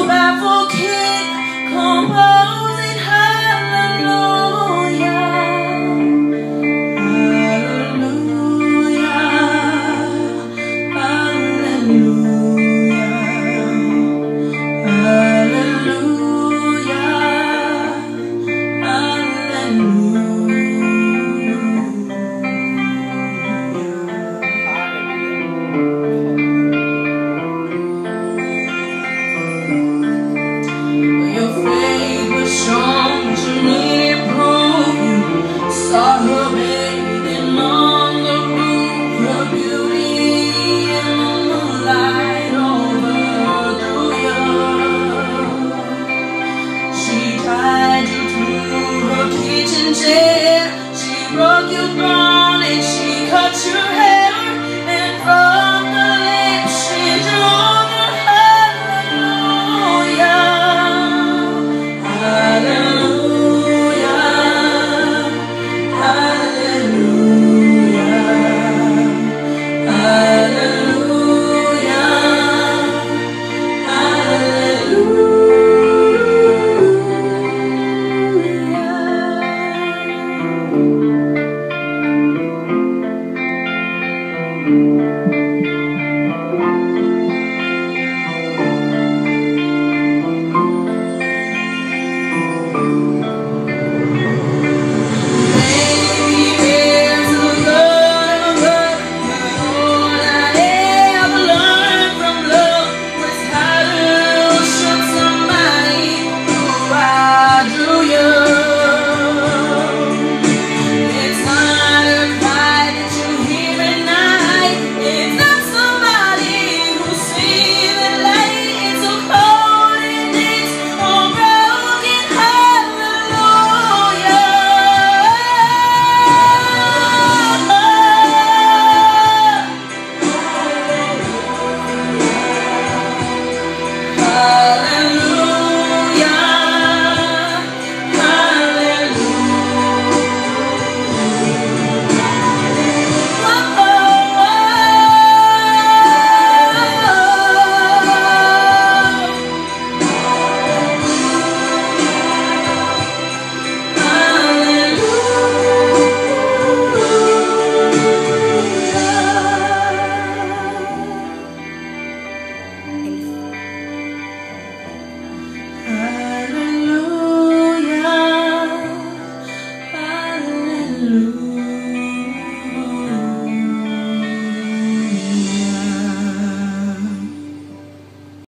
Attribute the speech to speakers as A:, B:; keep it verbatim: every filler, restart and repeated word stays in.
A: baffled king composing hallelujah, hallelujah, hallelujah, hallelujah, your faith was strong, but you needed proof. You saw her bathing on the roof, her beauty in the moonlight overthrew you. She tied you to her kitchen chair, she broke your bone and she cut your hair, and from the lips she drew the hallelujah. Hallelujah, hallelujah, hallelujah, hallelujah, hallelujah.